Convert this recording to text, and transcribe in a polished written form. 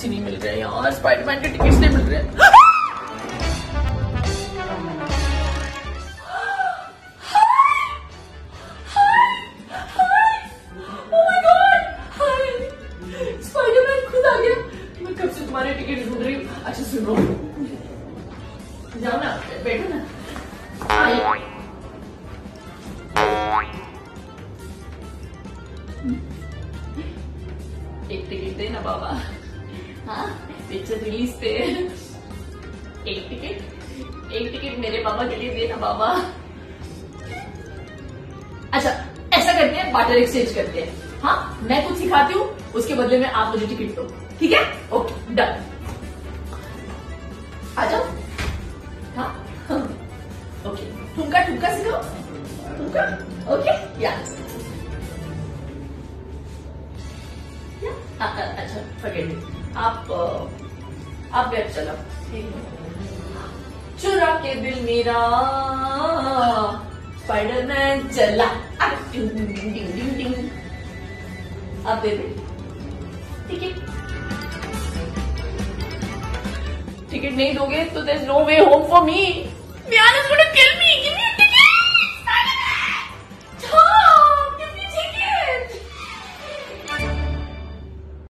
Tickets ही नहीं मिल रहे यार, स्पाइडरमैन के टिकट्स नहीं मिल रहे। स्पाइडरमैन खुद आ गया। मैं कब से तुम्हारे टिकट ढूंढ रही हूँ। अच्छा सुनो, जाओ ना, बैठो ना। एक टिकट दे ना बाबा। हाँ, पिक्चर रिलीज पे एक टिकट मेरे पापा के लिए देना बाबा। अच्छा ऐसा करते हैं, बाटर एक्सचेंज करते हैं। हाँ, मैं कुछ सिखाती हूँ, उसके बदले में आप मुझे टिकट दो, ठीक है? ओके डन, आ जाओ। हाँ ओके, ठुमका सिखाओ, ठुमका। ओके या अच्छा फॉरगेट इट, आप वेब चलो। चुरा के दिल मेरा स्पाइडरमैन चला। डिंग डिंग डिंग डिंग डिंग। अब दे दे टिकट नहीं दोगे तो there is no way home for me. मियान इज गोना किल